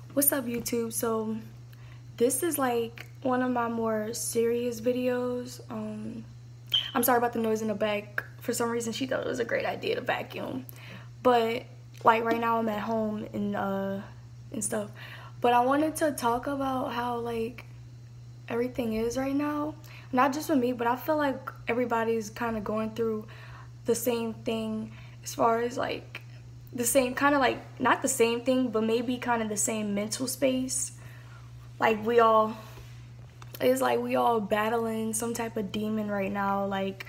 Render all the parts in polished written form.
What's up, YouTube? So this is like one of my more serious videos. I'm sorry about the noise in the back. For some reason she thought it was a great idea to vacuum, but like right now I'm at home and stuff. But I wanted to talk about how like everything is right now, not just with me, but I feel like everybody's kind of going through the same thing, as far as like the same kind of, like, not the same thing, but maybe kind of the same mental space. Like it's like we all battling some type of demon right now. Like,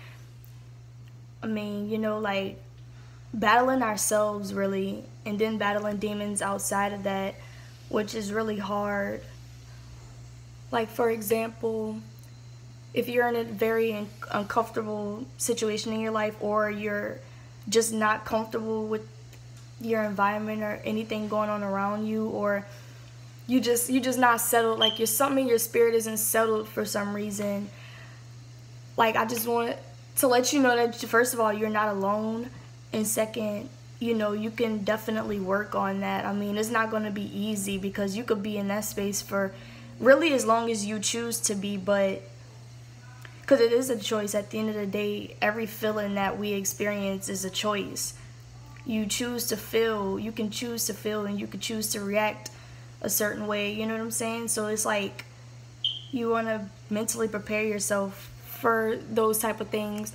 I mean, like battling ourselves really, and then battling demons outside of that, which is really hard. Like, for example, if you're in a very uncomfortable situation in your life, or you're just not comfortable with your environment or anything going on around you, or you just not settled, like you're something in your spirit isn't settled for some reason. Like, I just want to let you know that first of all, you're not alone, and second, you can definitely work on that. I mean, it's not going to be easy, because you could be in that space for really as long as you choose to be, but because it is a choice. At the end of the day, every feeling that we experience is a choice. You choose to feel, you can choose to feel, and you can choose to react a certain way, you know what I'm saying? So it's like you want to mentally prepare yourself for those type of things,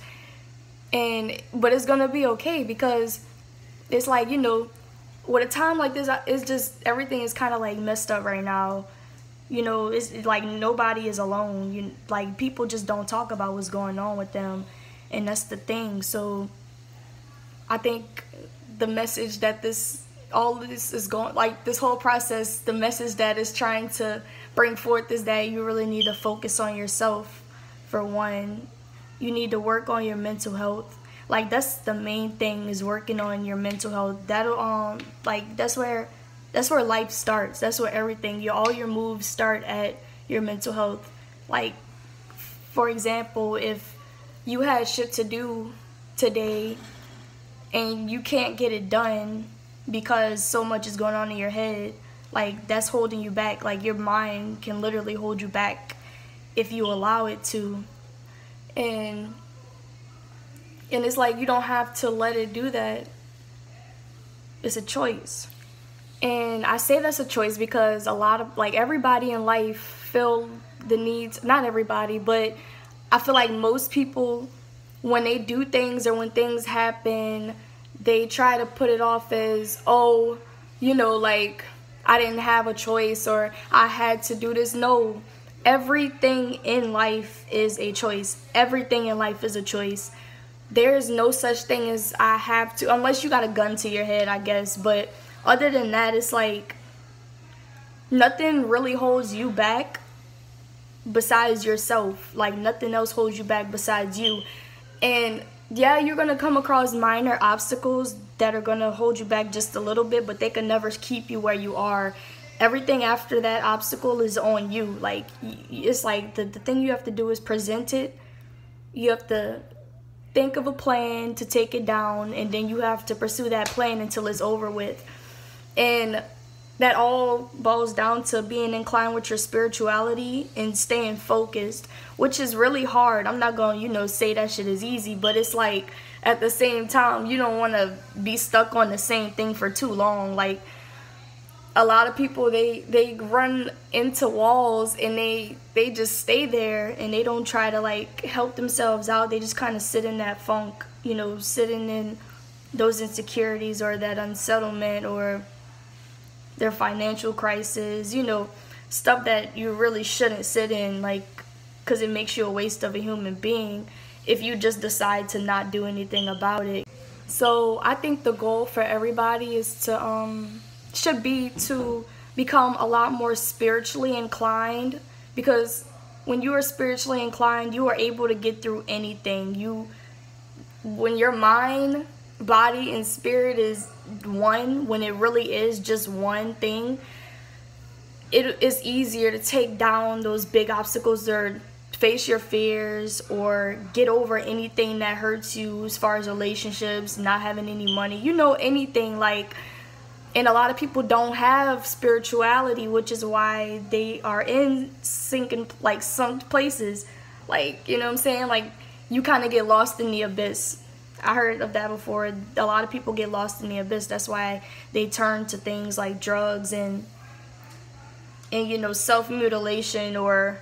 but it's gonna be okay, because it's like, with a time like this, it's just everything is kind of like messed up right now. It's like nobody is alone. Like, people just don't talk about what's going on with them, and that's the thing. So I think the message that all this is going, like this whole process, the message that is trying to bring forth is that you really need to focus on yourself. For one, you need to work on your mental health. Like, that's the main thing, is working on your mental health. That'll like that's where life starts. That's where everything, all your moves start at your mental health. Like, for example, if you had shit to do today and you can't get it done because so much is going on in your head, like, that's holding you back. Like, your mind can literally hold you back if you allow it to. And it's like, you don't have to let it do that. It's a choice. And I say that's a choice because a lot of, like, everybody in life feel the needs, not everybody, but I feel like most people, when they do things or when things happen, they try to put it off as, oh, like, I didn't have a choice, or I had to do this. No, everything in life is a choice. Everything in life is a choice. There is no such thing as I have to, unless you got a gun to your head, I guess. But other than that, it's like nothing really holds you back besides yourself. Like, nothing else holds you back besides you. And yeah, you're gonna come across minor obstacles that are gonna hold you back just a little bit, but they can never keep you where you are. Everything after that obstacle is on you. Like, it's like the thing you have to do is present it. You have to think of a plan to take it down, and then you have to pursue that plan until it's over with. And that all boils down to being inclined with your spirituality and staying focused, which is really hard. I'm not gonna, say that shit is easy, but it's like, at the same time, you don't want to be stuck on the same thing for too long. Like, a lot of people, they run into walls, and they just stay there, and they don't try to, like, help themselves out. They just kind of sit in that funk, sitting in those insecurities, or that unsettlement, or their financial crisis, stuff that you really shouldn't sit in, like, because it makes you a waste of a human being if you just decide to not do anything about it. So I think the goal for everybody is to should be to become a lot more spiritually inclined, because when you are spiritually inclined, you are able to get through anything. When your mind, body, and spirit is one, when it really is just one thing, it is easier to take down those big obstacles, or face your fears, or get over anything that hurts you, as far as relationships, not having any money, anything. Like, And a lot of people don't have spirituality, which is why they are in sinking, like, sunk places. Like, you know what I'm saying? Like, you kind of get lost in the abyss. I heard of that before. A lot of people get lost in the abyss. That's why they turn to things like drugs and you know, self-mutilation, or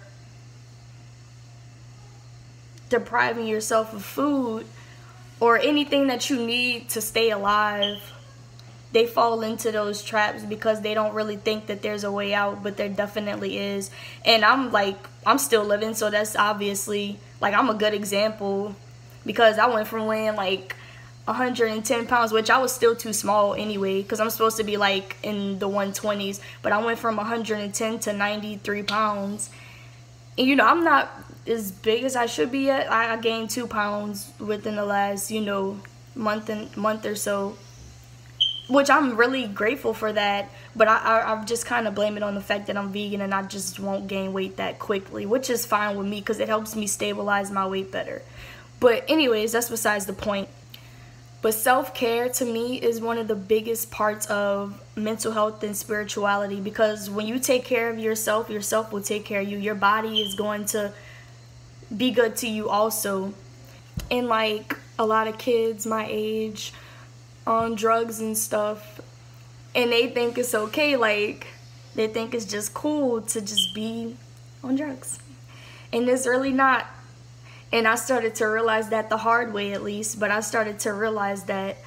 depriving yourself of food or anything that you need to stay alive. They fall into those traps because they don't really think that there's a way out, but there definitely is. And I'm still living, so that's obviously, like, I'm a good example, because I went from weighing like 110 pounds, which I was still too small anyway, because I'm supposed to be like in the 120s, but I went from 110 to 93 pounds. And you know, I'm not as big as I should be yet. I gained 2 pounds within the last, you know, month or so, which I'm really grateful for that. But I just kind of blame it on the fact that I'm vegan and I just won't gain weight that quickly, which is fine with me because it helps me stabilize my weight better. But anyways, that's besides the point. But self-care to me is one of the biggest parts of mental health and spirituality, because when you take care of yourself, yourself will take care of you. Your body is going to be good to you also. And like a lot of kids my age on drugs and stuff, and they think it's okay, like they think it's just cool to just be on drugs, and it's really not. And I started to realize that the hard way, at least. But I started to realize that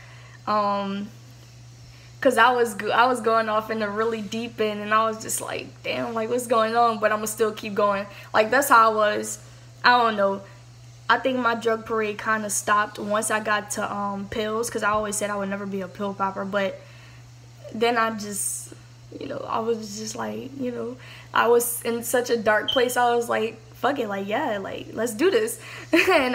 because I was going off in a really deep end, and I was just like, damn, like, what's going on? But I'm gonna still keep going. Like, that's how I was. I don't know, I think my drug parade kind of stopped once I got to pills, because I always said I would never be a pill popper. But then I just, you know, I was just like, you know, I was in such a dark place. I was like, fuck it, like, yeah, like, let's do this. And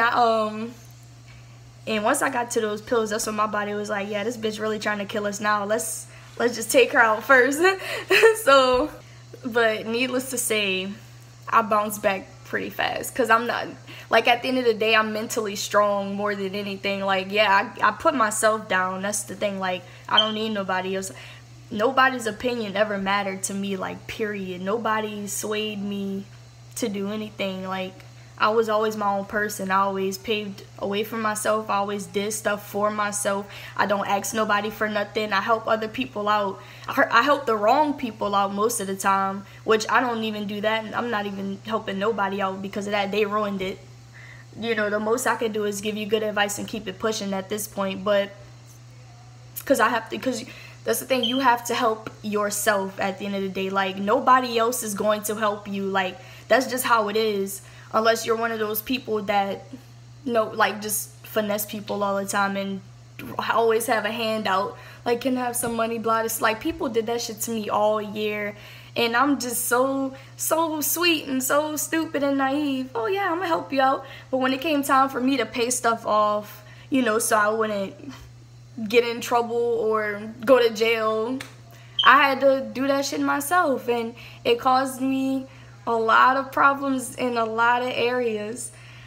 and once I got to those pills, that's when my body was like, yeah, this bitch really trying to kill us now. Let's just take her out first. So, but needless to say, I bounced back pretty fast, because I'm not, like, at the end of the day, I'm mentally strong more than anything. Like, yeah, I put myself down. That's the thing. Like, I don't need nobody else. Nobody's opinion ever mattered to me, like, period. Nobody swayed me to do anything. Like, I was always my own person. I always paved away from myself. I always did stuff for myself. I don't ask nobody for nothing. I help other people out. I help the wrong people out most of the time, which I don't even do that. I'm not even helping nobody out because of that. They ruined it. You know, the most I can do is give you good advice and keep it pushing at this point. But because that's the thing, you have to help yourself at the end of the day. Like, nobody else is going to help you. Like, that's just how it is. Unless you're one of those people that, you know, like, just finesse people all the time and always have a handout. Like, can I have some money, blah. It's like, people did that shit to me all year. And I'm just so sweet and so stupid and naive. Oh, yeah, I'm gonna help you out. But when it came time for me to pay stuff off, you know, so I wouldn't get in trouble or go to jail, I had to do that shit myself. And it caused me a lot of problems in a lot of areas.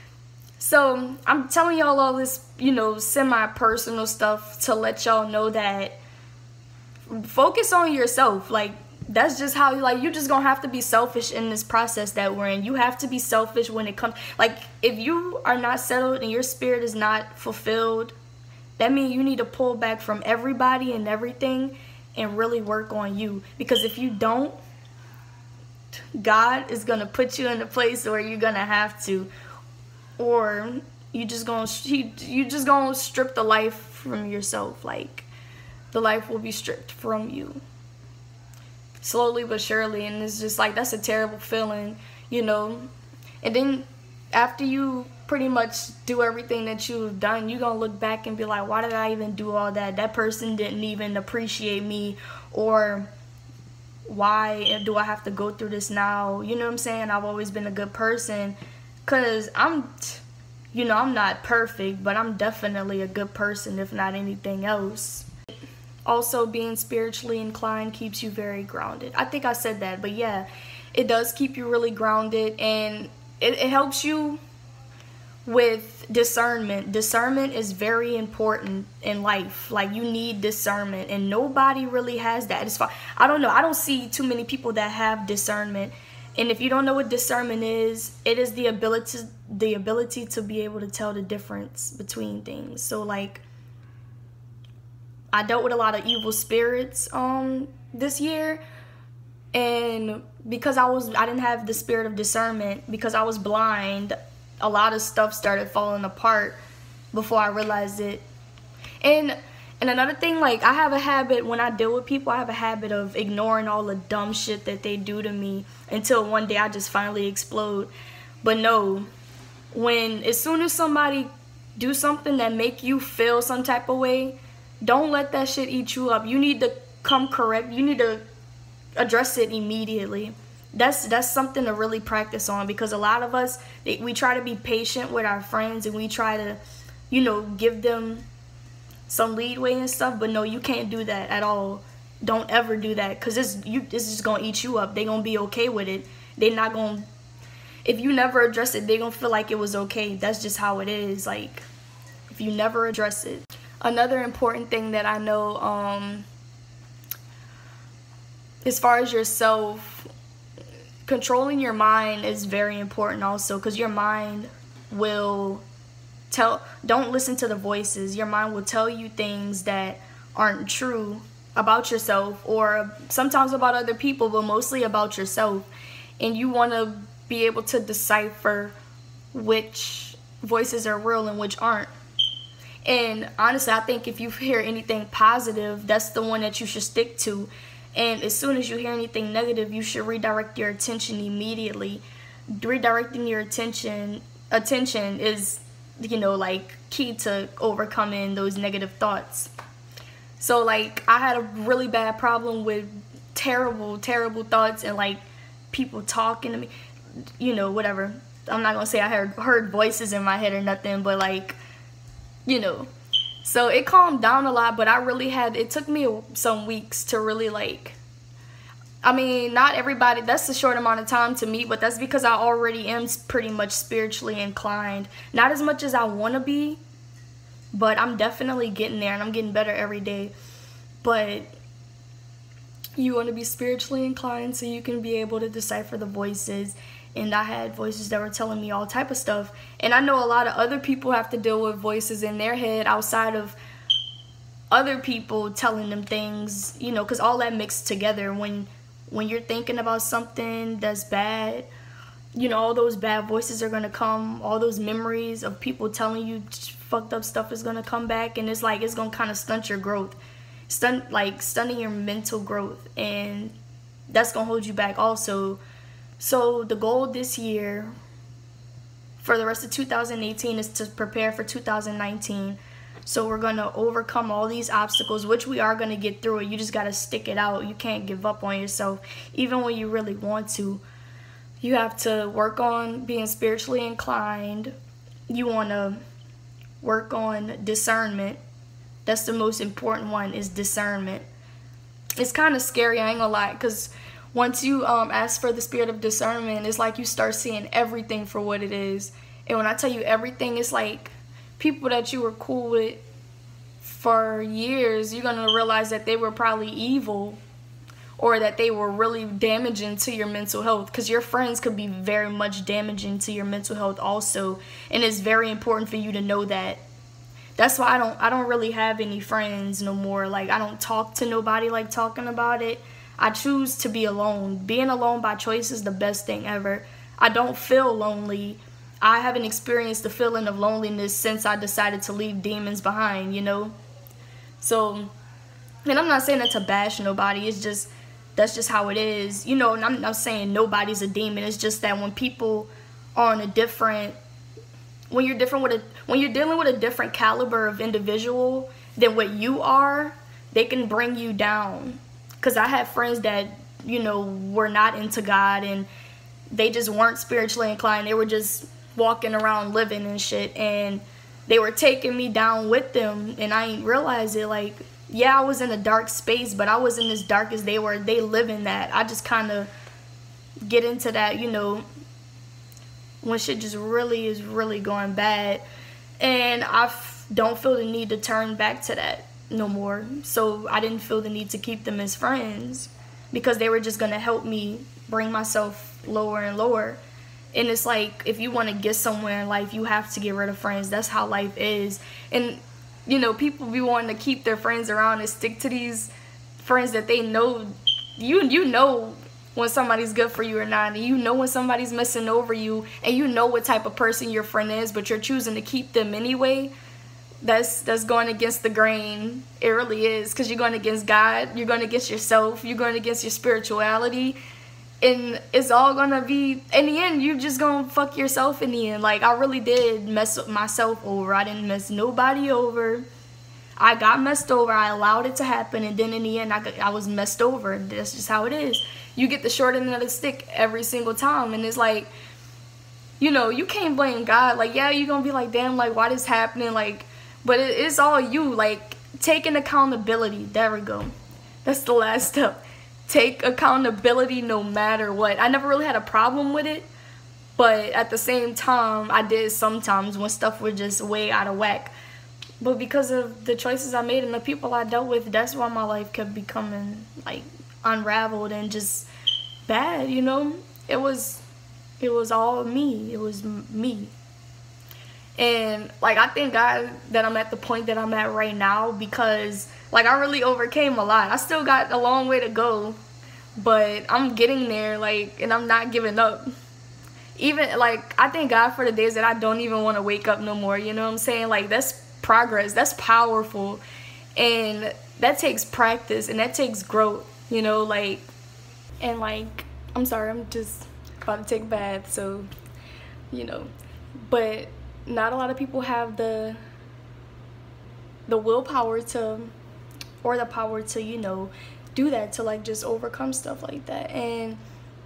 So I'm telling y'all all this, you know, semi-personal stuff to let y'all know that focus on yourself. Like, that's just how, like, you just gonna have to be selfish in this process that we're in. You have to be selfish when it comes, like, if you are not settled and your spirit is not fulfilled, that means you need to pull back from everybody and everything and really work on you. Because if you don't, God is gonna put you in a place where you're gonna have to, or you just gonna strip the life from yourself. Like, the life will be stripped from you slowly but surely. And it's just like, that's a terrible feeling, you know. And then after you pretty much do everything that you've done, you're gonna look back and be like, why did I even do all that? That person didn't even appreciate me. Or why do I have to go through this now? You know what I'm saying? I've always been a good person. Because I'm, you know, I'm not perfect, but I'm definitely a good person, if not anything else. Also, being spiritually inclined keeps you very grounded. I think I said that, but yeah, it does keep you really grounded. And it helps you with discernment. Discernment is very important in life. Like, you need discernment, and nobody really has that. It's fine. I don't know. I don't see too many people that have discernment. And if you don't know what discernment is, it is the ability to be able to tell the difference between things. So, like, I dealt with a lot of evil spirits this year, and because I didn't have the spirit of discernment, because I was blind, a lot of stuff started falling apart before I realized it. And another thing, like, I have a habit when I deal with people, I have a habit of ignoring all the dumb shit that they do to me until one day I just finally explode. But no, as soon as somebody do something that make you feel some type of way, don't let that shit eat you up. You need to come correct. You need to address it immediately. That's something to really practice on, because a lot of us, we try to be patient with our friends, and we try to, you know, give them some leadway and stuff. But no, you can't do that at all. Don't ever do that, because this is gonna eat you up. They're gonna be okay with it. They're not gonna, if you never address it, they're gonna feel like it was okay. That's just how it is. Like, if you never address it. Another important thing that I know, as far as yourself, controlling your mind is very important also, because your mind will don't listen to the voices. Your mind will tell you things that aren't true about yourself, or sometimes about other people, but mostly about yourself. And you want to be able to decipher which voices are real and which aren't. And honestly, I think if you hear anything positive, that's the one that you should stick to. And as soon as you hear anything negative, you should redirect your attention immediately. Redirecting your attention is, you know, like, key to overcoming those negative thoughts. So, like, I had a really bad problem with terrible thoughts and, like, people talking to me, you know, whatever. I'm not gonna say I heard voices in my head or nothing, but, like, you know. So it calmed down a lot, but it took me some weeks to really, like, I mean, not everybody, that's a short amount of time to me, but that's because I already am pretty much spiritually inclined. Not as much as I want to be, but I'm definitely getting there, and I'm getting better every day. But you want to be spiritually inclined so you can be able to decipher the voices. And I had voices that were telling me all type of stuff. And I know a lot of other people have to deal with voices in their head outside of other people telling them things, you know, because all that mixed together. When you're thinking about something that's bad, you know, all those bad voices are going to come. All those memories of people telling you fucked up stuff is going to come back. And it's like, it's going to kind of stunt your growth. Stunning your mental growth. And that's going to hold you back also. So the goal this year for the rest of 2018 is to prepare for 2019. So we're going to overcome all these obstacles, which we are going to get through it. You just got to stick it out. You can't give up on yourself. Even when you really want to, you have to work on being spiritually inclined. You want to work on discernment. That's the most important one, is discernment. It's kind of scary, I ain't gonna lie, because once you ask for the spirit of discernment, it's like you start seeing everything for what it is. And when I tell you everything, it's like people that you were cool with for years, you're going to realize that they were probably evil, or that they were really damaging to your mental health, because your friends could be very much damaging to your mental health also. And it's very important for you to know that. That's why I don't really have any friends no more. Like, I don't talk to nobody like talking about it. I choose to be alone. Being alone by choice is the best thing ever. I don't feel lonely. I haven't experienced the feeling of loneliness since I decided to leave demons behind, you know? So, and I'm not saying that to bash nobody. It's just, that's just how it is. You know, and I'm not saying nobody's a demon. It's just that when people are on a different, when you're dealing with a different caliber of individual than what you are, they can bring you down. Because I had friends that, you know, were not into God, and they just weren't spiritually inclined. They were just walking around living and shit, and they were taking me down with them, and I didn't realize it. Like, yeah, I was in a dark space, but I wasn't as dark as they were. They live in that. I just kind of get into that, you know, when shit just really is really going bad, and I don't feel the need to turn back to that no more. So I didn't feel the need to keep them as friends, because they were just gonna help me bring myself lower and lower. And it's like, if you want to get somewhere in life, you have to get rid of friends. That's how life is. And you know, people be wanting to keep their friends around and stick to these friends that they know, you know when somebody's good for you or not, and you know when somebody's messing over you, and you know what type of person your friend is, but you're choosing to keep them anyway. That's going against the grain. It really is, because you're going against God, you're going against yourself, you're going against your spirituality, and it's all gonna be, in the end, you're just gonna fuck yourself in the end. Like, I really did mess myself over. I didn't mess nobody over. I got messed over. I allowed it to happen, and then in the end, I was messed over. That's just how it is. You get the short end of the stick every single time, and it's like, you know, you can't blame God. Like, yeah, you're gonna be like, damn, like, why this happening? Like, but it's all you. Like, taking accountability. There we go. That's the last step. Take accountability no matter what. I never really had a problem with it, but at the same time, I did sometimes when stuff was just way out of whack. But because of the choices I made and the people I dealt with, that's why my life kept becoming, like, unraveled and just bad, you know? It was all me. It was me. And, like, I thank God that I'm at the point that I'm at right now, because, like, I really overcame a lot. I still got a long way to go, but I'm getting there, like, and I'm not giving up. Even, like, I thank God for the days that I don't even want to wake up no more, you know what I'm saying? Like, that's progress. That's powerful. And that takes practice, and that takes growth, you know, like, and, like, I'm sorry, I'm just about to take a bath, so, you know, but not a lot of people have the willpower to, or the power to, you know, do that, to, like, just overcome stuff like that. And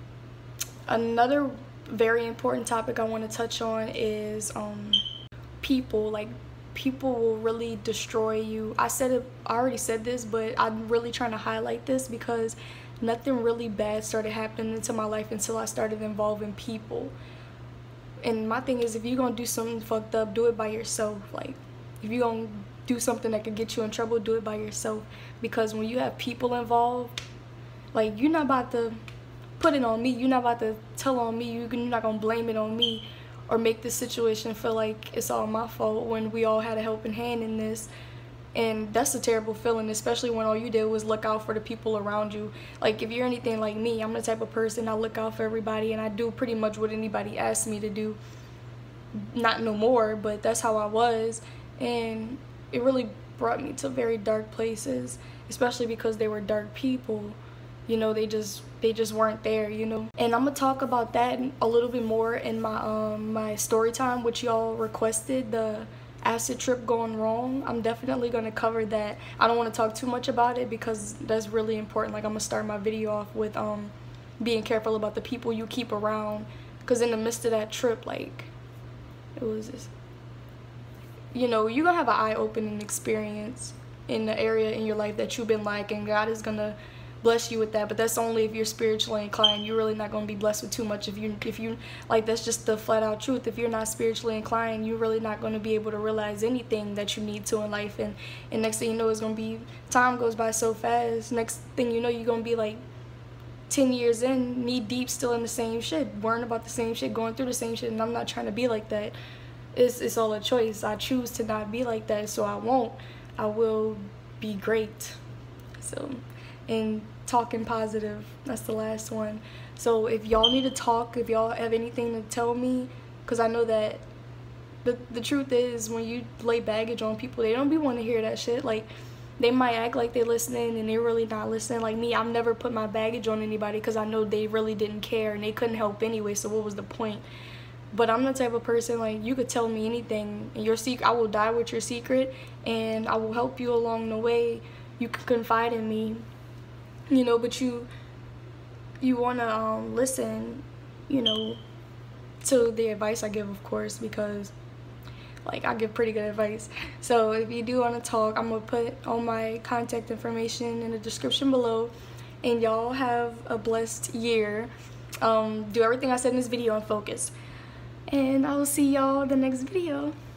another very important topic I want to touch on is people. Like, people will really destroy you. I already said this, but I'm really trying to highlight this, because nothing really bad started happening into my life until I started involving people. And my thing is, if you're gonna do something fucked up, do it by yourself. Like, if you're gonna do something that could get you in trouble, do it by yourself. Because when you have people involved, like, you're not about to put it on me. You're not about to tell on me. You're not gonna blame it on me, or make the situation feel like it's all my fault, when we all had a helping hand in this. And that's a terrible feeling, especially when all you did was look out for the people around you. Like, if you're anything like me, I'm the type of person, I look out for everybody, and I do pretty much what anybody asks me to do. Not no more, but that's how I was. And it really brought me to very dark places, especially because they were dark people. You know, they just weren't there, you know. And I'm gonna talk about that a little bit more in my my story time, which y'all requested, the acid trip going wrong. I'm definitely gonna cover that. I don't want to talk too much about it, because that's really important. Like, I'm gonna start my video off with being careful about the people you keep around, because in the midst of that trip, like, it was just, you know, you're gonna have an eye-opening experience in the area in your life that you've been lacking. God is gonna bless you with that, but that's only if you're spiritually inclined. You're really not going to be blessed with too much if you like, that's just the flat out truth. If you're not spiritually inclined, you're really not going to be able to realize anything that you need to in life. And next thing you know, it's going to be, time goes by so fast. Next thing you know, you're going to be like 10 years in, knee deep, still in the same shit, worrying about the same shit, going through the same shit. And I'm not trying to be like that. It's all a choice. I choose to not be like that, so I won't. I will be great. So, and talking positive, that's the last one. So if y'all need to talk, if y'all have anything to tell me, because I know that the truth is, when you lay baggage on people, they don't be wanting to hear that shit. Like, they might act like they're listening and they're really not listening. Like me, I've never put my baggage on anybody, because I know they really didn't care and they couldn't help anyway, so what was the point? But I'm the type of person, like, you could tell me anything, and your secret, I will die with your secret, and I will help you along the way. You can confide in me, you know, but you want to listen, you know, to the advice I give, of course, because, like, I give pretty good advice. So if you do want to talk, I'm going to put all my contact information in the description below. And y'all have a blessed year. Do everything I said in this video and focus. and I will see y'all the next video.